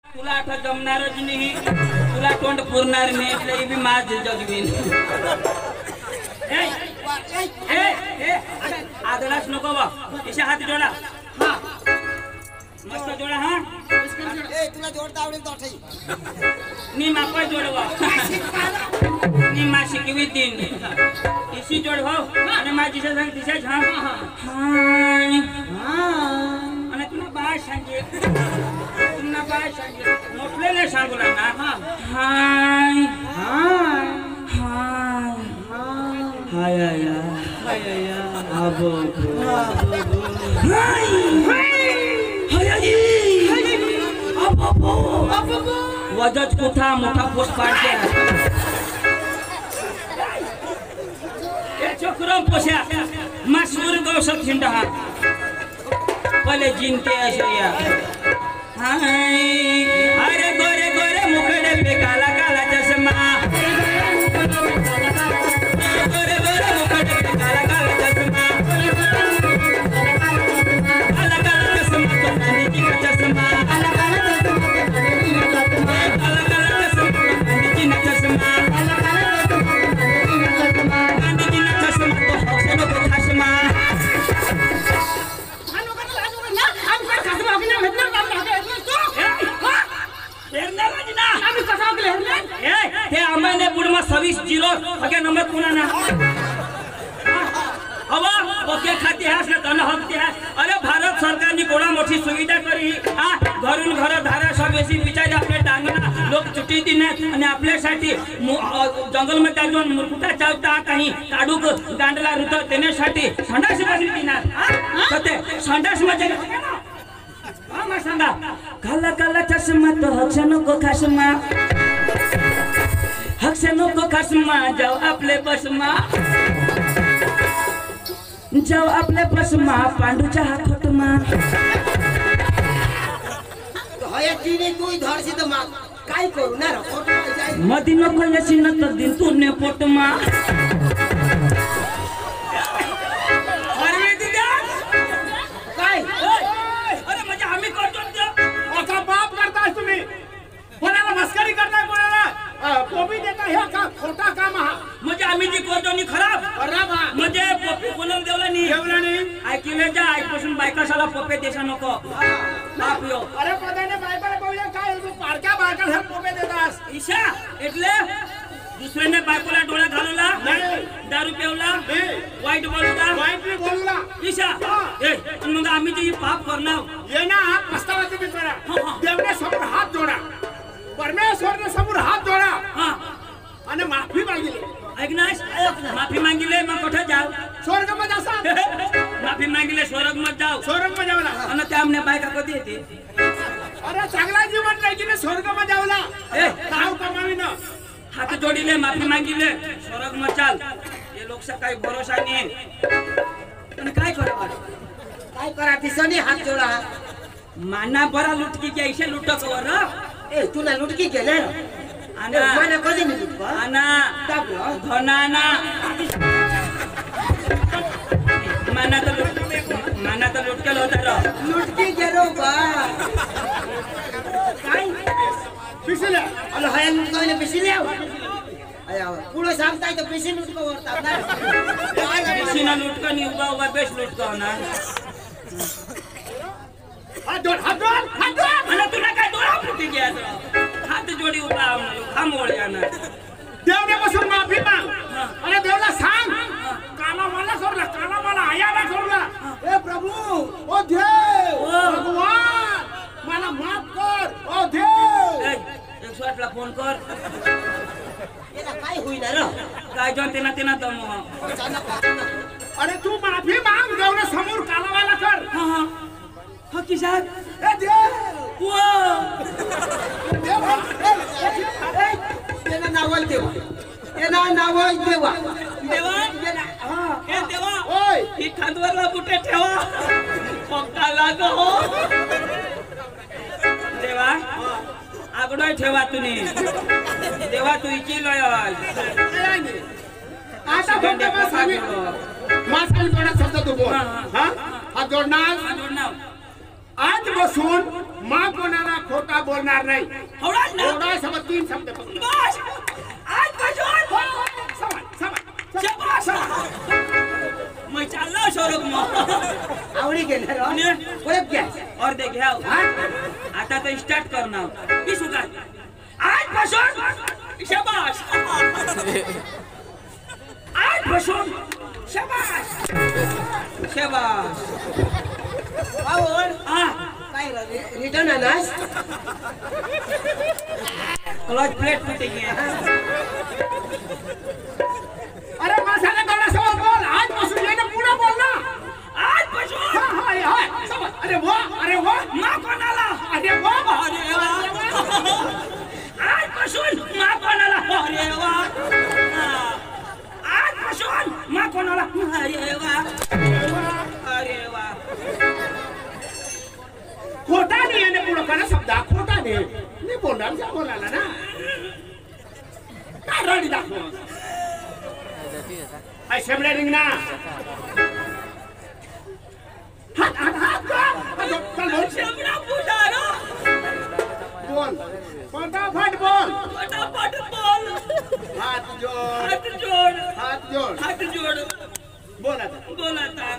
तुला आता जमणारच नाही, तुला तोंड पुरणार नाही, तरी बी माझ जगवीन. आदळाच नको बा, तिच्या हात जोडा. हा मस्त जोडा. हा तुला जोडता आवडेल तो नी मापा जोडवा, नी मा शिकवी तीन इसी जोड भाऊ आणि माझी सांग तिच्याच. हा हाय आणि तुला बाय सांगे, तुला बाय सांगे मोठले नाही सांगू ना. हाय हाय हाय हाय हाय आबो हाय वजच कुठा मोठा पोस्ट पाडते चक्रम पोषा मशहूर गौसत हिंडा पहले जिनते अशया. हाय अरे गोरे गोरे मुखड़े पे काला काला चश्मा, गोरे गोरे मुखड़े पे काला काला चश्मा, काला काला चश्मा तो गांधी जी का चश्मा, काला काला चश्मा गांधी जी का चश्मा, गांधी जी का चश्मा तो हौसलों को चश्मा. हे आम्हाला बुडमा 26-0 अगे नंबर पुन्हा ना हवा ओके खाते हास ना तन हकते हास. अरे भारत सरकारने कोणा मोठी सुविधा करी. हा घरून घर धारासभेशी विचार आपले डांगना लोक चुटी दिनात आणि आपल्यासाठी जंगल मध्ये जाऊन मुरकुटा चावता काही काडूक गांडला रुत देण्यासाठी संडास बाजरी दिनात. हा ते संडास मध्ये मा सांगा काला काला चष्मा तो हक्षनो को खासमा, हक्षनो को खासमा जाओ आपले बसमा, जाओ आपले बसमा पांडूच्या हातोटमा. होय तिने तू धरसी तर मग काय करू ना रे मधी नको यशी न तर दिन तू ने पोटमा. काय अरे म्हणजे आम्ही करतो का बाप करताय तुम्ही, कोणाला मस्करी करताय, कोणाला पोपी देताय, हे का खोटा काम हा. म्हणजे आम्ही जी करतो नी खराब खराब हा. म्हणजे पोपी कोणाला देवला नी जेवला नाही. ऐकिले जा ऐकपासून बायकाशाला पोपे देशा नको बाप यो. अरे पदाने बायकाला बोलले काय तू पारक्या बायकाला हे पोपे देतास. ईशा एटले दुसऱ्याने बायकोला डोळा घालवला, दारू पेवला, वाईट बोलला, वाईट नाही बोलला. ईशा ए मग आम्ही जी पाप करणार ये ना पस्तावा तुम्ही करा. देवने समोर हात जोडा, परमेश्वरने समोर हात जोडा हा आणि माफी मागितली. ऐक ना माफी मागिले मग कुठे जाऊ, स्वर्ग मध्ये असा माफी मागिले स्वर्ग मध्ये जाऊ. स्वर्ग मध्ये जावला आणि त्यामने बायका कधी येते. अरे चांगला जीवन नाही की स्वर्ग मध्ये जावला ए नाव कमावीन. हात जोडीले माफी मागिले स्वर्ग मध्ये चाल. हे लोकसा काही भरोसा नाही पण काय करावं, काय करा तिसनी हात जोडा. माना बरा लुटकी के ऐसे लुटक वर ए तुला लुटकी केले आना मला कधी नाही लुटका आना दाबलं धनाना माना तर लुटकेल होता रो. लुटकी गेलो बा काय पिसल्या अरे हाय लुटकावले पिसिले अया पुढे सांगताय तर पिसी लुटका वरतात ना. किसीना लुटका नहीं उबा उबा बेश लुटका होना. हात जोड, हात जोड, हात जोड. आणि तुला काय डोळा फुटी गया तो हात जोडी उबा खाम ओळ्याना. देवने बसून माफी माग आणि देवला सांग काला मला सोडला, काला मला आयाला सोडला. ए प्रभू ओ देव भगवान मला माफ कर ओ देव. 108 ला फोन कर. याला काय होईना रे काय जो तेना तेना दम. अरे तू माफी माग देवने समोर कालावाला कर. हा हा किसान ए देव वो देव याला नावल देवा, याला नावल देवा. देवा ए देवा ओय ही खांदवरला बुटे ठेवा पक्का लाग हो. देवा आगडोय ठेवा तुम्ही देवा तू इची लय आता फक्त मासावी जोडा शब्द तू बोल. हा हात जोडणार जोडणार आजपासून मा कोणाला खोटा बोलणार नाही होणार ना एवढा समज 3 शब्द फक्त. बस आजपासून शाबाश मैं चाललो शोरूम आवडी घेणार हो. आणि परत घ्या और दे घ्या आता तर स्टार्ट करणार की सुका आजपासून शाबाश आजपासून शाबाश शाबाश आवड हा काय रिटर्न आणास क्लच प्लेट फुटेगी अरे माणसाला कोणासोबत बोल आजपासून येणं पुढे बोल ना आजपासून हाय हाय समज अरे वा मा कोणाला अरे वा अरे वा आजपासून मा कोणाला अरे वा आजपासून मा कोणाला अरे वा अरे वा खोटा नाही येणे पुढे करा शब्द खोटा नाही मी बोलणार जा बोलायला ना काय रडी दाखव आई शेबडे रिंग ना चल बोल शेवडा पुजारो बोल फटाफट बोल फटाफट बोल हात जोड हात जोड हात जोड हात जोड बोल आता बोल आता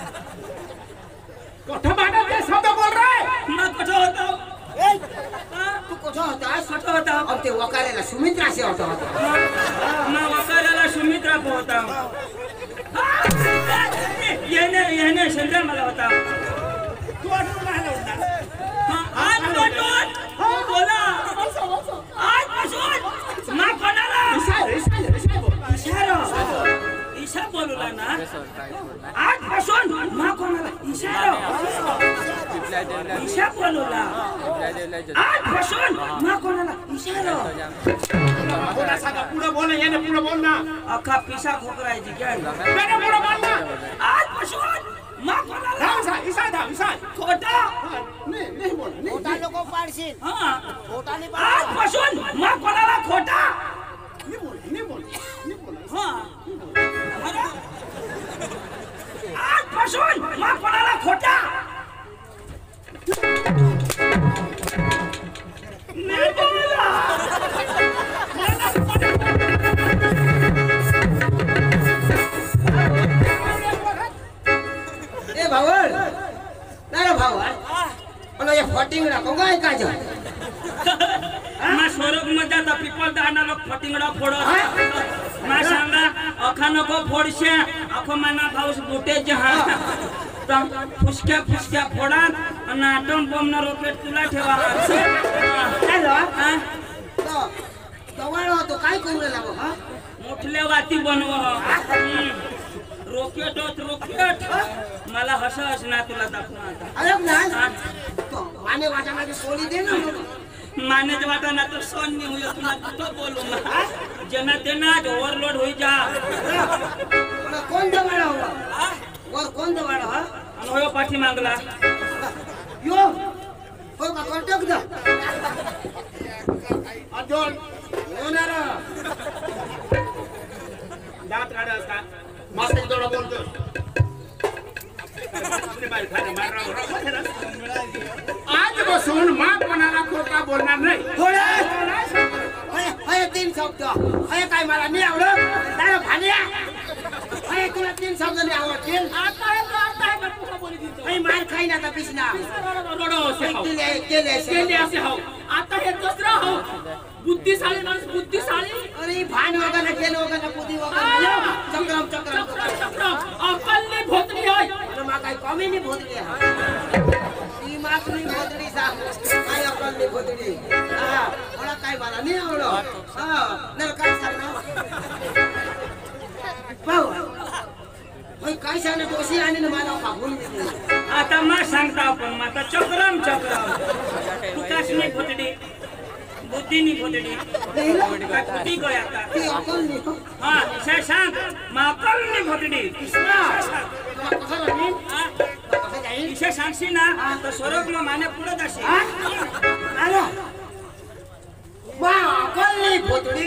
कोठा बाटा ते शब्द बोल रे मा कुठं होता तू कुठं होतास कुठं होता अब ते वकारेला सुमित्राशी होता मा वकाराला सुमित्रा होता येणे शंकर मला होता तू आठवण राहिला होता आज बोला आजपासून मा कोणाला इशारा बोल इशारा इशा बोलूला ना आजपासून मा कोणाला इशारा इशा बोलूला आजपासून मा कोणाला इशारा बोला सांगा पुढे बोल येणे पुढे बोल ना अख्खा पिसा खोकरायची काय येणे पुढे बोल ना आजपासून मा कोणाला धाव इसा खोटा नाही बोल खोटा लोक पाडशील हा खोटाने आजपासून मा कोणाला खोटा नाही बोल हा अरे आजपासून मा कोणाला खोटा नाही बोला ए भावड नाही भावड पण या फटिंग राखो काय काय मा स्वरूप मध्ये आता पिपल दाना लोक फटिंगडा फोडत मा सांगा अखा नको फोडशे अखो मना भाऊस बुटे जहा फुसक्या फोडात आणि आटम बॉम्ब रॉकेट तुला ठेवा हॅलो हा? तो जवळ होतो काय करू लागो हा मोठल्या वाती बनव रॉकेट मला हस ना तुला दाखवा आता अरे ना तो माने वाटामध्ये सोडी दे ना माने वाटाना तो सोन नहीं हुई तुला कुठं बोलू ना जना तेना ओव्हरलोड होई जा कोण जवळ हो वर कोण जवळ हो आणि होय पाठी मागला यो हो का कॉन्टॅक्ट द अजून होणार दात काढस का मस्त थोडं बोलतो आजपासून मा कोणाला खोटा बोलणार नाही होय 3 शब्द होय काय मला नाही आवडत दादा भाण्या होय तुला 3 शब्द नाही आवडतील होय मार खाई ना पिसना केले असे हो आता हे दुसरं हो बुद्धिशाली माणूस बुद्धिशाली अरे भान वगैरे केलं वगैरे बुद्धी वगैरे चक्रम अकलनी भोतनी होय मा काय कमी नाही भोतली ती मात्र भोतडी सांग काय अकल नाही भोतडी हा मला काय मला नाही आवडत हा नर काय सांगणार पाहू होय काय सांगणार दोषी आणि मला मागून आता मा सांगता आपण माता चक्रम तुकासनी भोतडी बुद्धीनी भोतडी कुठे गय आता ती अकल नाही हा विषय सांग माकलनी भोतडी विषय सांगशी ना तर स्वरूप माने पुढे जाशी अरे वा अकल नाही भोतडी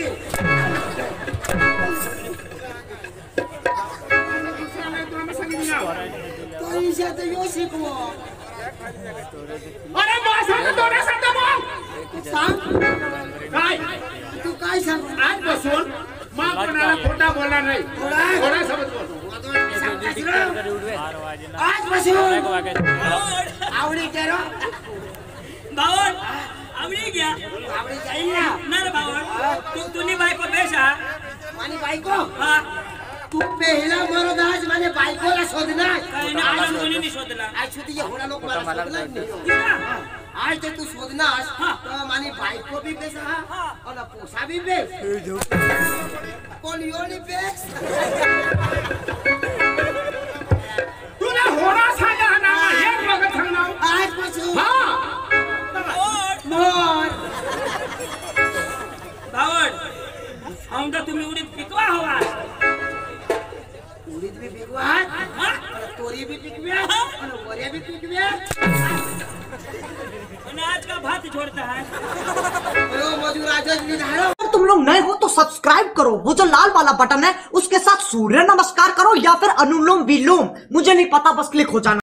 तो इशात यो शिकवो अरे माझा दोन्ही शब्द बोल. सांग काय तू काय सांग आजपासून मा कोणाला खोटा बोलणार नाही. कोणा सोबत बोल. आजपासून आवडी केलो भावड आवडी घ्या आवडी जाईल ना ना रे भावड तुम्ही बायको बेसा मानी बायको हा तू पहिला मरद आज माने बायकोला शोधणार काही ना मला कोणी नाही शोधला आज तुझे होणार लोक मला शोधणार नाही आज ते तू शोधणार तर मानी बायको भी बेस हा और पोसा भी बेस कोण योनी बेस तुला होणार सांगा ना हे बघत सांगणार. आजपासून भावड मोर भावड आमदा तुम्ही उडीत पिकवा हवा उडीद भी पिकवात तोरी भी पिकव्यात आणि वऱ्या भी पिकव्यात आणि आज का भात छोड़ता है ओ मजूर आज निधारो. अगर तुम लोग नए हो तो सब्सक्राइब करो, वो जो लाल वाला बटन है उसके साथ सूर्य नमस्कार करो या फिर अनुलोम विलोम, मुझे नहीं पता, बस क्लिक हो जाना.